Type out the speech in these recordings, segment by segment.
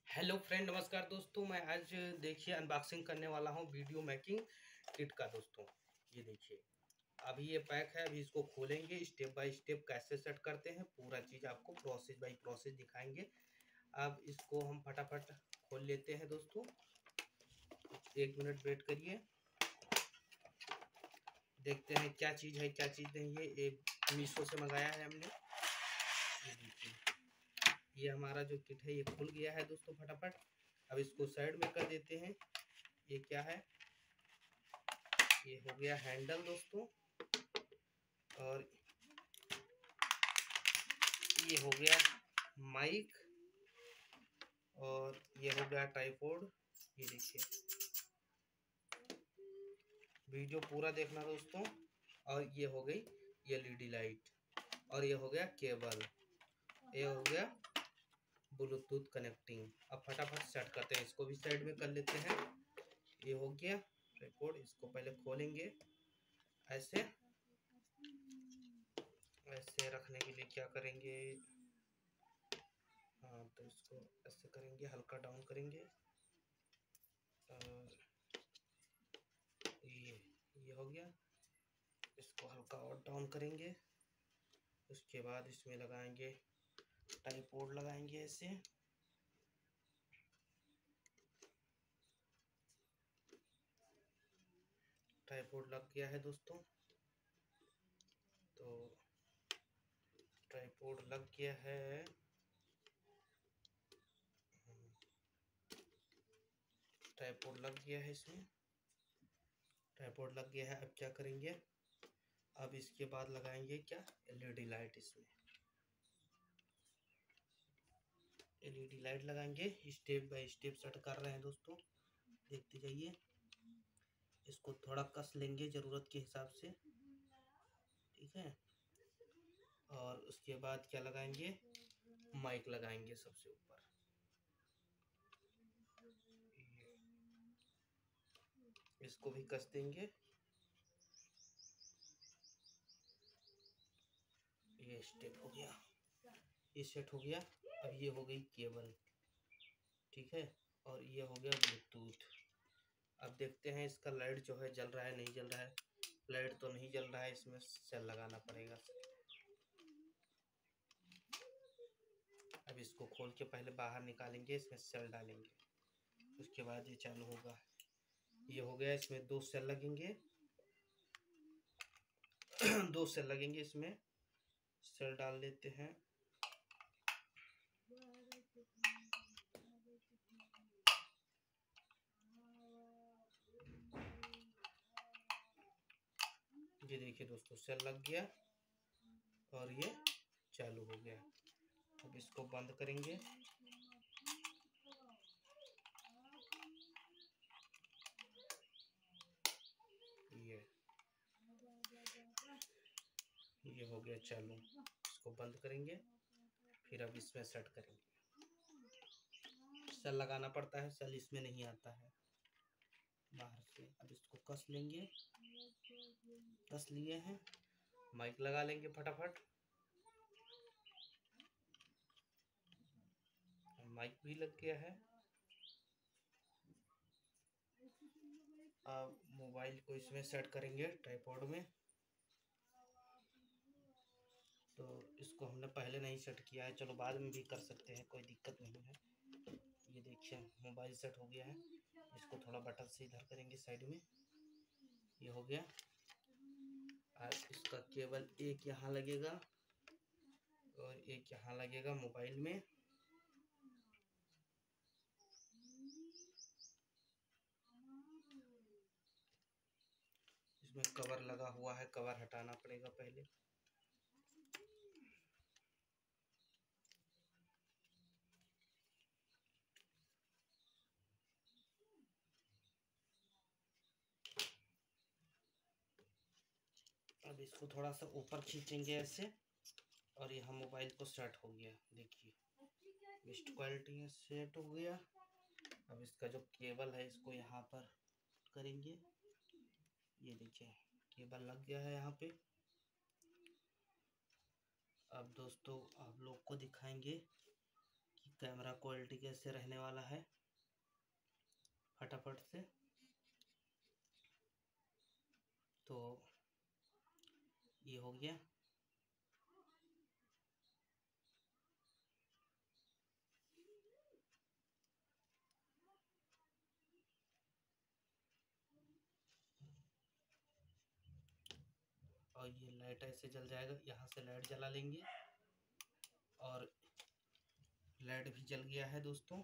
Hello friend, नमस्कार दोस्तों। मैं आज देखिए अनबॉक्सिंग करने वाला हूँ वीडियो मेकिंग किट का। दोस्तों ये देखिए, अभी ये पैक है। अभी इसको खोलेंगे, स्टेप बाय स्टेप कैसे सेट करते हैं पूरा चीज़ आपको प्रोसेस बाय प्रोसेस दिखाएंगे। अब इसको हम फटाफट खोल लेते हैं दोस्तों। 1 मिनट वेट करिए, देखते हैं क्या चीज़ है क्या चीज़ नहीं है। ये मीशो से मंगाया है हमने। ये देखिए, ये हमारा जो किट है ये खुल गया है दोस्तों फटाफट। अब इसको साइड में कर देते हैं। ये क्या है? ये हो गया हैंडल दोस्तों, और ये हो गया माइक, और ये हो गया ट्राइपॉड। ये देखिए, वीडियो पूरा देखना दोस्तों। और ये हो गई एलईडी लाइट, और ये हो गया केबल, ये हो गया ब्लूटूथ कनेक्टिंग। अब फटाफट सेट करते हैं, इसको भी साइड में कर लेते हैं। ये हो गया ट्राइपॉड। इसको पहले खोलेंगे। ऐसे ऐसे रखने के लिए क्या करेंगे? हाँ, तो इसको ऐसे करेंगे, हल्का डाउन करेंगे, और ये हो गया। इसको हल्का और डाउन करेंगे। उसके बाद इसमें लगाएंगे ट्राइपॉड, लगाएंगे ऐसे। ट्राइपॉड लग गया है दोस्तों। तो ट्राइपॉड लग गया है। ट्राइपॉड लग गया है इसमें। ट्राइपॉड लग गया है। अब क्या करेंगे? अब इसके बाद लगाएंगे क्या? LED light. इसमें एलईडी लाइट लगाएंगे। स्टेप बाय स्टेप सेट कर रहे हैं दोस्तों, देखते जाइए। इसको थोड़ा कस लेंगे ज़रूरत के हिसाब से, ठीक है। और उसके बाद क्या लगाएंगे? माइक लगाएंगे सबसे ऊपर। इसको भी कस देंगे। ये स्टेप हो गया, ये सेट हो गया। अब ये हो गई केबल, ठीक है। और ये हो गया ब्लूटूथ। अब देखते हैं इसका लाइट जो है जल रहा है नहीं जल रहा है। लाइट तो नहीं जल रहा है, इसमें सेल लगाना पड़ेगा। अब इसको खोल के पहले बाहर निकालेंगे, इसमें सेल डालेंगे, उसके बाद ये चालू होगा। ये हो गया। इसमें 2 सेल लगेंगे। 2 सेल लगेंगे इसमें। सेल डाल देते हैं। ये देखिए दोस्तों, सेल लग गया और ये चालू हो गया। अब इसको बंद करेंगे। ये हो गया चालू। इसको बंद करेंगे, फिर अब इसमें सेट करेंगे। सेल लगाना पड़ता है, सेल इसमें नहीं आता है बाहर से। अब इसको कस लेंगे, कस लिए हैं। माइक लगा लेंगे फटाफट। माइक भी लग गया है। अब मोबाइल को इसमें सेट करेंगे ट्राइपॉड में। तो इसको हमने पहले नहीं सेट किया है, चलो बाद में भी कर सकते हैं, कोई दिक्कत नहीं है। ये देखिए मोबाइल सेट हो गया है। इसको थोड़ा बटन से इधर करेंगे साइड में। ये हो गया। और इसका केबल एक यहाँ लगेगा और एक यहाँ लगेगा मोबाइल में। इसमें कवर लगा हुआ है, कवर हटाना पड़ेगा पहले। अब इसको थोड़ा सा ऊपर खींचेंगे ऐसे, और यहाँ मोबाइल को सेट हो गया। देखिए बेस्ट क्वालिटी में सेट हो गया। अब इसका जो केबल है इसको यहाँ पर करेंगे। ये देखिए केबल लग गया है यहाँ पे। अब दोस्तों आप लोग को दिखाएंगे कि कैमरा क्वालिटी कैसे रहने वाला है फटाफट से। तो ये हो गया। और ये लाइट ऐसे जल जाएगा, यहाँ से लाइट जला लेंगे और लाइट भी जल गया है दोस्तों।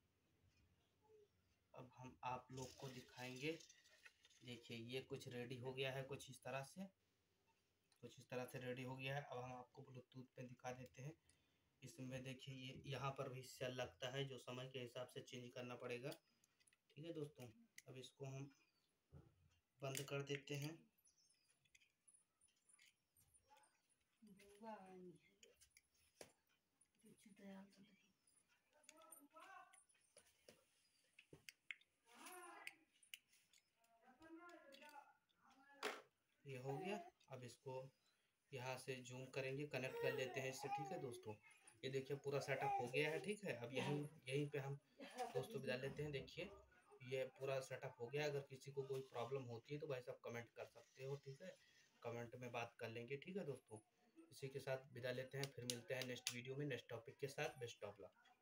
अब हम आप लोग को दिखाएंगे। देखिए ये कुछ रेडी हो गया है, कुछ इस तरह से रेडी हो गया है। अब हम आपको ब्लूटूथ पे दिखा देते हैं। इसमें देखिए ये यहाँ पर भी सेल लगता है, जो समय के हिसाब से चेंज करना पड़ेगा। ठीक है दोस्तों, अब इसको हम बंद कर देते हैं। ये हो गया। अब इसको यहाँ से जूम करेंगे, कनेक्ट कर लेते हैं इससे। ठीक है दोस्तों, ये देखिए पूरा सेटअप हो गया है। ठीक है, अब यहीं पे हम दोस्तों विदा लेते हैं। देखिए ये पूरा सेटअप हो गया। अगर किसी को कोई प्रॉब्लम होती है तो भाई साहब कमेंट कर सकते हो। ठीक है, कमेंट में बात कर लेंगे। ठीक है दोस्तों, इसी के साथ विदा लेते हैं, फिर मिलते हैं नेक्स्ट वीडियो में नेक्स्ट टॉपिक के साथ। Best of luck.